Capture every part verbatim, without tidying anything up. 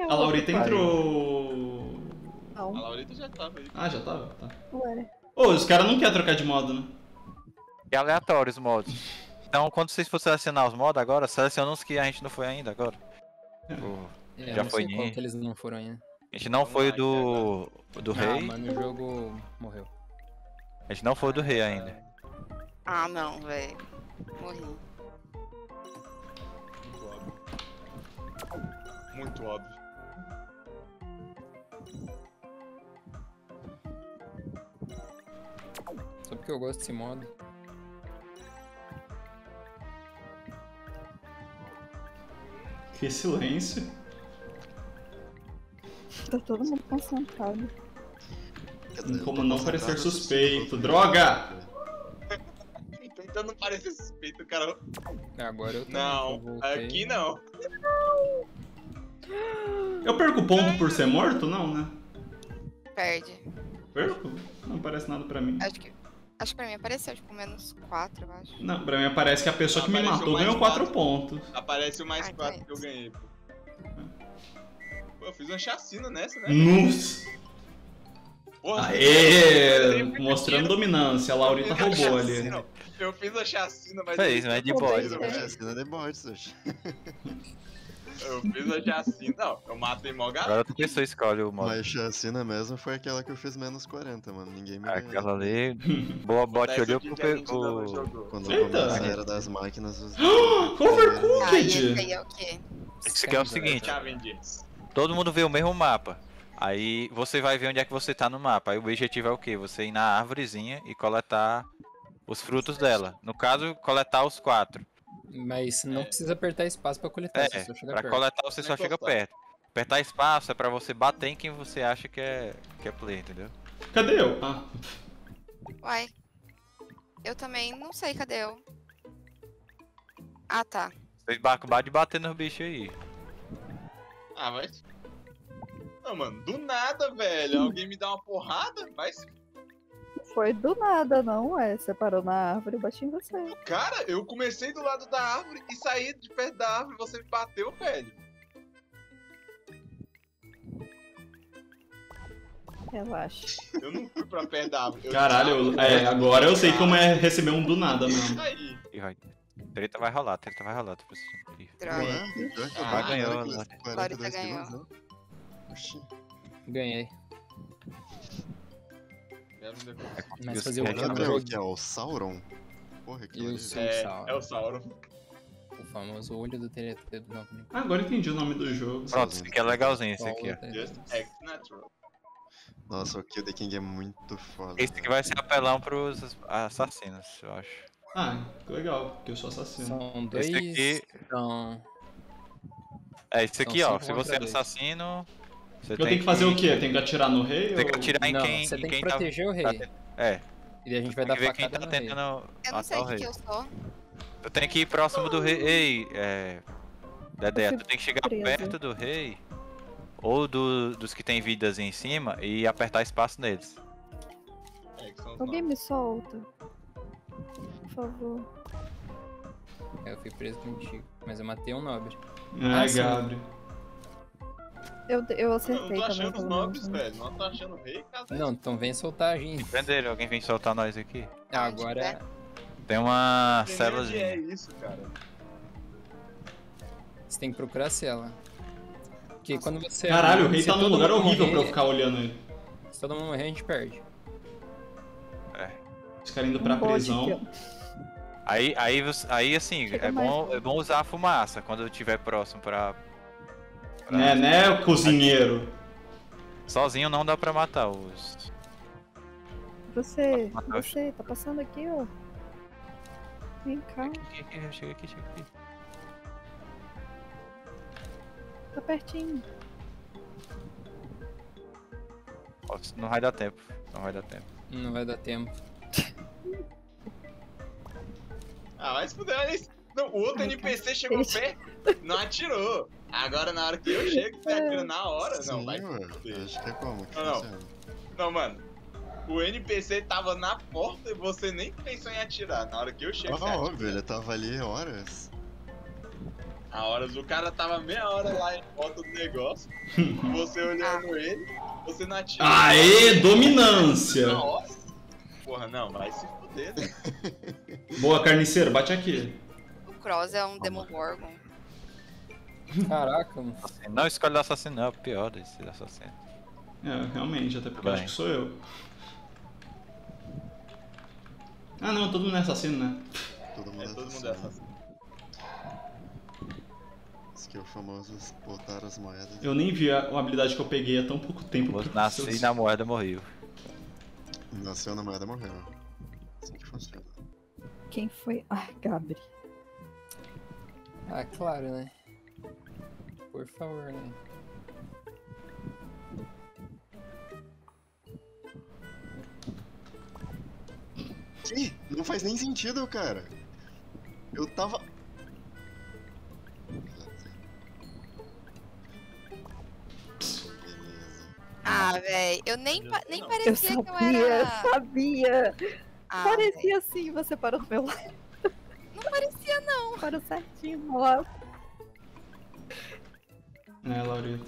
é A Laurita entrou. Não. A Laurita já tava aí. Ah, já tava? Tá. Ué. Ô, os caras não querem trocar de modo, né? É aleatório os modos. Então, quando vocês for selecionar os modos agora, seleciona os que a gente não foi ainda agora. O- É, Já não foi sei qual ninguém. que eles não foram ainda. A gente não Vamos foi lá, do. do Ah, rei. mano, o jogo morreu. A gente não foi do rei ainda. Ah, não, velho. Morri. Muito óbvio. Muito óbvio. Só porque eu gosto desse modo. Que silêncio. Tá todo mundo concentrado. Como não parecer suspeito. Droga! Tentando parecer suspeito, cara. Agora eu tô. Não, eu voltei. aqui não. Eu perco ponto por ser morto? Não, né? Perde. Perco? Não aparece nada pra mim. Acho que. Acho que pra mim apareceu, tipo, menos quatro, eu acho. Não, pra mim aparece que a pessoa que me Apareceu matou mais ganhou quatro quatro. pontos. Aparece o mais Ah, quatro então que eu é ganhei, pô. Pô, eu fiz uma chacina nessa, né? Nossa! Porra, Aê! eu fiz Mostrando tiro. dominância. A Eu Laurita fiz a roubou ali. chacina, Eu fiz a chacina, mas. É isso, mas de bode. Roubei. É, cena de morte, hoje. Eu fiz a chacina. Não, eu matei mó Agora galera. outra pessoa escolhe o modo. Mas chacina mesmo foi aquela que eu fiz menos quarenta, mano. Ninguém me ganhou. Aquela ali. Boa bot Essa olhou aqui pro. que a gente ainda não pro... jogou. Quando Eita. eu comecei a era das máquinas, os. Ah, e Overcooked! esse aí é o quê? Isso aqui é o seguinte. Scavengers. Todo mundo vê o mesmo mapa. Aí você vai ver onde é que você tá no mapa. Aí o objetivo é o quê? Você ir na árvorezinha e coletar os frutos dela. No caso, coletar os quatro. Mas não É. precisa apertar espaço pra coletar, É, você só chega pra perto. coletar você só Nem chega encostar. perto. Apertar espaço é pra você bater em quem você acha que é, que é player, entendeu? Cadê eu? Ah, Uai. Eu também não sei, cadê eu? Ah, tá. Vocês bate de bater nos bichos aí. Ah, mas. Não, mano, do nada, velho. Alguém me dá uma porrada, mas. Foi do nada, não, ué. Você parou na árvore e bati em você. Cara, eu comecei do lado da árvore e saí de perto da árvore e você me bateu, velho. Relaxa. Eu não fui pra perto da árvore. Eu caralho, eu- tava é, perto agora eu da sei como árvore. é receber um do nada mesmo. Aí. E vai. Treta vai rolar, treta vai rolar. Tô precisando. Ih, Droga. Ué, pior que eu Ah, tava ganhou, agora com né? esse quarenta e dois Laurita quilos, né? Oxi. Ganhei. Quero me decorar. Mas Isso fazer o que é que Olha no bem o jogo? que é o Sauron? Porra, que Isso. É, Sauron. é o Sauron. O famoso olho do T T do Não, Ah, agora eu entendi o nome do jogo. Pronto, esse aqui é legalzinho, esse aqui, ó. Just act natural. Nossa, o Kill the King é muito foda. Esse aqui vai ser apelão pros assassinos, eu acho. Ah, que legal, porque eu sou assassino. São dois. Esse aqui- São... É, esse São aqui, ó. cinco Se você é contra dois. assassino. Você Eu tenho que fazer o quê? Tem que atirar no rei? Tem que ou- atirar em Não, quem, você em tem quem que proteger o tá, rei. tá- É, E daí a gente vai tem dar que ver quem facada tá no rei. tentando Eu não sei matar o o que, rei. que eu sou. Tu tem que ir próximo do rei. Ei, é. Dedé, Eu fui tu tem que chegar presa. perto do rei. Ou do- dos que tem vidas em cima e apertar espaço neles. É, que são os Alguém novos. me solta. Por favor. Eu fui preso contigo. Mas eu matei um nobre. Ah, Ah, sim. Gabriel. Eu, eu Eu não acertei tô também. achando os pelo nobres, menos, né? velho. Não tô achando o rei, cara. Não, então vem soltar a gente. Prenderam, alguém vem soltar nós aqui. Ah, agora né? Tem uma Onde é céluazinha. isso, cara? você tem que procurar a cela. Porque quando você. Caralho, o rei se tá num todo lugar mundo horrível pra eu morrer- ficar olhando ele. Se todo mundo morrer, a gente perde. Os caras indo pra Um bode prisão. que eu- Aí, aí, você- aí assim, Chega é mais bom, perto. é bom usar a fumaça quando eu estiver próximo pra. pra- Né, né, cozinheiro? Sozinho não dá pra matar os. Você, Matar os- você, tá passando aqui, ó. Vem cá, Aqui, aqui, aqui, chega aqui, chega aqui. tá pertinho. Ó, não vai dar tempo. Não vai dar tempo. Não vai dar tempo. Ah, vai se fuder, olha isso. Não, o outro Ai, N P C chegou cacete. perto, não atirou. Agora, na hora que eu chego, você atira na hora. Não, Sim, vai se ué. fuder. Acho que é como que Não, não. funciona. Não, mano. O N P C tava na porta e você nem pensou em atirar. Na hora que eu chego, você Ah, atira. óbvio, ele tava ali horas. A hora do cara tava meia hora lá em volta do negócio, você olhando ele, você não atira. Aê, dominância! Nossa! Porra, não, vai se fuder, né? Boa, carniceiro, bate aqui. O Cross é um Demogorgon. Caraca, mano. Não escolhe o assassino, é o pior desses assassinos. É, realmente, até porque Bem. eu acho que sou eu. Ah não, todo mundo é assassino, né? Todo mundo É, é todo mundo é assassino. assassino. Esse que é o famoso botar as moedas. Eu nem vi a, a habilidade que eu peguei há tão pouco tempo. Eu nasci na moeda morreu. Nasceu na moeda, morreu. Assim que funciona. Quem foi? Ah, Gabri. Ah, claro, né? Por favor, né? Que? Não faz nem sentido, cara. Eu tava... Beleza. Ah, véi, eu nem, pa- nem Eu parecia que eu sabia, era. sabia. Ah, véi, Parecia assim, você parou do meu lado. não parecia, não. Parou certinho do meu lado. É, Laurita.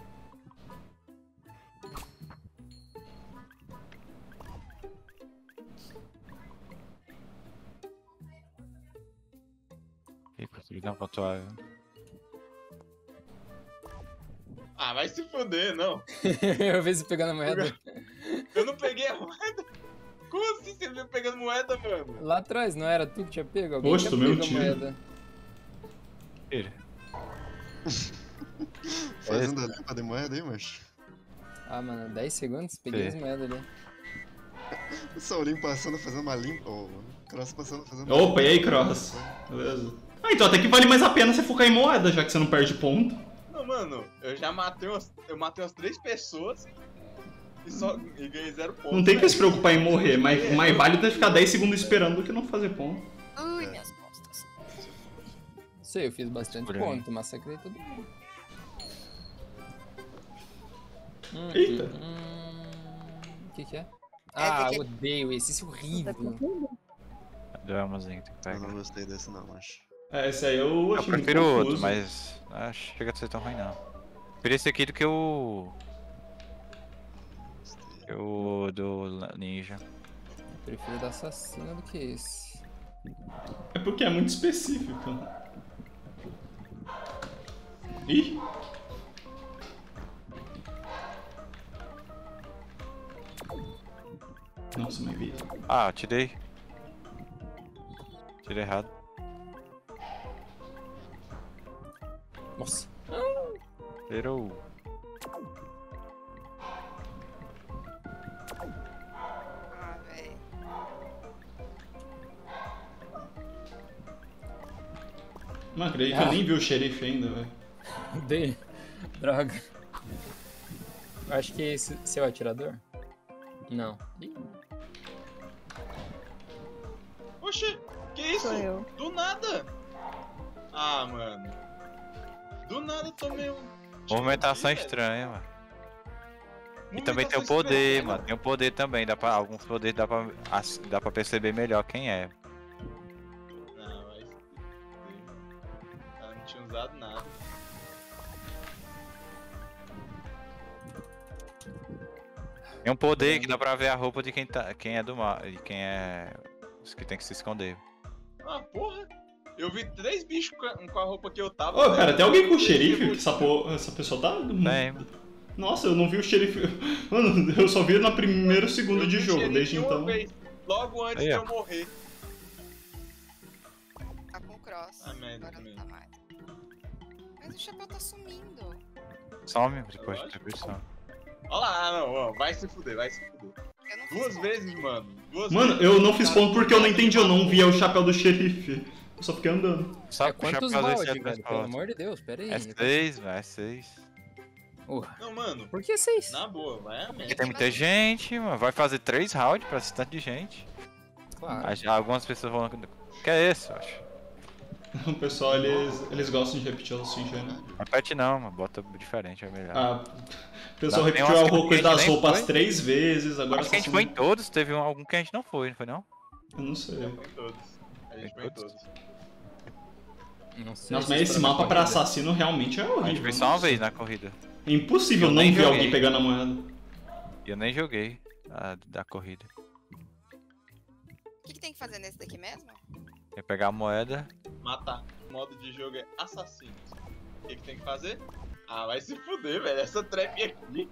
Ih, consegui dar um pontuável. Ah, vai se fuder, não. Eu vi você pegando a moeda. Eu não peguei a moeda. Como assim você veio pegando moeda, mano? Lá atrás, não era tu que tinha pego? Alguém Oxe, tinha tomei um pego a tiro. moeda. Tira. Fazendo a limpa de moeda aí, macho. Ah, mano, dez segundos? Peguei É. as moedas ali. O Saulinho passando, fazendo uma limpa. Ô, mano. O Cross passando, fazendo uma Opa, e aí, Cross? Beleza. Ah, então até que vale mais a pena você focar em moeda, já que você não perde ponto. Não, mano, eu já matei umas, eu matei umas três pessoas e só e ganhei zero pontos. Não tem que velho. se preocupar em morrer, mas mais válido é ficar dez segundos esperando do que não fazer ponto. Ui, minhas costas. Não sei, eu fiz bastante Por aí. ponto, massacrei todo mundo. Hum, Eita. hum, hum. O que que é? É, Ah, porque- odeio esse, esse é Tá horrível. confuso? Deu uma música que tem que Eu pegar. não gostei desse não, macho. É, esse aí eu Eu achei muito prefiro outro, confuso. mas acho que chega a ser tão ruim não. Prefiro esse aqui do que o. Gostei. que o do ninja. Prefiro da assassina do que esse. É porque é muito específico. Ih! Nossa, minha vida. Ah, tirei. Tirei errado. Nossa. Tirou. Ah, véi. Não acredito que eu nem vi o xerife ainda, velho. Odeio. Droga. Eu acho que esse seu atirador? Não. Ih, Oxi, que isso? Sou eu. Do nada. Ah, mano. Do nada eu tomei um. tiro Movimentação aqui, velho. estranha, mano. E também tem o Movimentação poder, estranha, mano. Tem o poder também. Dá pra, alguns poderes dá pra, as- dá pra perceber melhor quem é. Não, mas. Ela não tinha usado nada. Tem um poder que dá pra ver a roupa de quem, tá, quem é do mal. De quem é. Os que tem que se esconder. Ah, porra. Eu vi três bichos com a, com a roupa que eu tava. Ô, velho. cara, tem alguém com o Três xerife? bichos. Que essa, po- essa pessoa tá. Tem. Nossa, eu não vi o xerife. Mano, eu só vi no primeiro segundo Eu de vi o jogo, xerife desde uma então. vez, logo antes Aí, de ó. eu morrer. Tá com cross. Ah, merda Agora não também. tá mais. Mas o chapéu tá sumindo. Some depois de ter visto. Olha lá, não, ó, vai se fuder, vai se fuder. Eu não fiz Duas ponto. vezes, mano. Duas Mano, vezes. eu não fiz Cara, ponto porque eu não entendi, eu não via o chapéu do xerife. Eu só fiquei andando. Só é quantos rounds, velho? Pelo amor de Deus, pera aí. É seis, velho, é seis. Porra. Não, mano, Por que seis? na boa, vai a Porque merda. tem muita gente, mano. Vai fazer três rounds pra esse tanto de gente. Claro. Aí já algumas pessoas vão. Que é esse, eu acho? O pessoal, eles, eles gostam de repetir o singelo. Repete não, mano. Bota diferente, é melhor. Ah, o pessoal Tem repetiu umas a que roupa a gente das nem roupas foi. três vezes, agora Acho que a gente só foi em são- todos, teve um- algum que a gente não foi, não foi não? Eu não sei. Foi em todos. A gente foi em todos. Não sei Nossa, se mas isso esse pra mapa pra corrida. assassino realmente é A gente horrível. fez só uma nossa. vez na corrida. É impossível Eu não nem ver joguei. alguém pegando a moeda. E eu nem joguei a da corrida. O que, que tem que fazer nesse daqui mesmo? É pegar a moeda. Matar. O modo de jogo é assassino. O que, que tem que fazer? Ah, vai se fuder, velho. Essa trap aqui.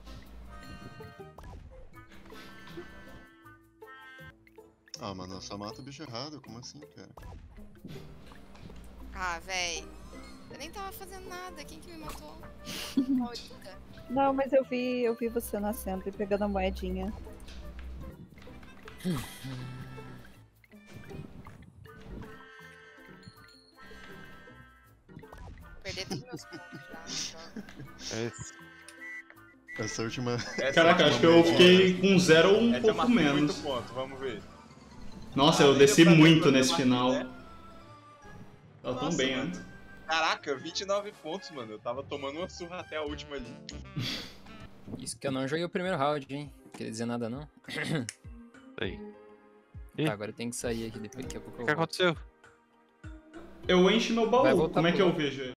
Ah, mano, eu só mato o bicho errado, como assim, cara? Ah, véi. Eu nem tava fazendo nada. Quem que me matou? Maldita. Não, mas eu vi, eu vi você nascendo e pegando a moedinha. Perder todos meus pontos já. Droga. Essa última. Essa Caraca, é acho que uma eu boa, fiquei né? com zero ou um Essa eu pouco matei menos. muito ponto, vamos ver. Nossa, Ah, eu nem desci deu pra ver muito quanto eu nesse matei, final. né? Tava tão Nossa, bem mano. antes. Caraca, vinte e nove pontos, mano. Eu tava tomando uma surra até a última ali. Isso que eu não joguei o primeiro round, hein? Não queria dizer nada, não. Aí. Ih. Tá, agora tem que sair aqui depois, daqui a pouco O eu que volto. aconteceu? Eu encho meu Vai baú. voltar Como é pro que eu baú. vejo ele?